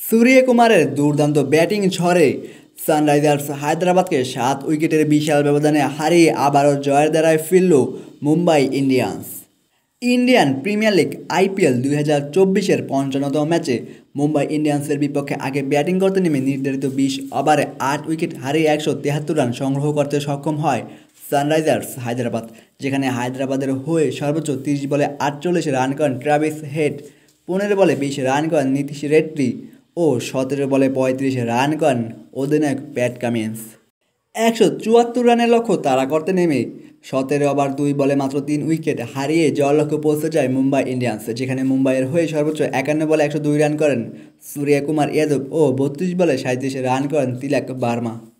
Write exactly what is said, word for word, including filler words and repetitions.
সূর্যকুমারের দুর্দান্ত ব্যাটিং ঝড়ে সানরাইজার্স হায়দ্রাবাদকে সাত উইকেটের বিশাল ব্যবধানে হারিয়ে আবারও জয়ের দ্বারায় ফিরল Mumbai Indians. Indian Premier League IPL দুই হাজার চব্বিশের পঞ্চান্নতম ম্যাচে মুম্বাই ইন্ডিয়ান্সের বিপক্ষে আগে ব্যাটিং করতে নেমে নির্ধারিত বিশ ওভারে আট উইকেট হারিয়ে একশো তেহাত্তর রান সংগ্রহ করতে সক্ষম হয় সানরাইজার্স হায়দ্রাবাদ, যেখানে হায়দ্রাবাদের হয়ে সর্বোচ্চ তিরিশ বলে আটচল্লিশ রান করেন ট্রাভিস হেড, পনেরো বলে বিশ রান করেন নীতিশ রেড্ডি ও সতেরো বলে পঁয়ত্রিশ রান করেন অধিনায়ক প্যাট কামিন্স। একশো চুয়াত্তর রানের লক্ষ্য তাড়া করতে নেমে সতেরো ওভার দুই বলে মাত্র তিন উইকেট হারিয়ে জয়ের লক্ষ্যে পৌঁছে যায় মুম্বাই ইন্ডিয়ান্স, যেখানে মুম্বাইয়ের হয়ে সর্বোচ্চ একান্ন বলে একশো দুই রান করেন সূর্যকুমার যাদব ও বত্রিশ বলে সাঁইত্রিশ রান করেন তিলক বার্মা।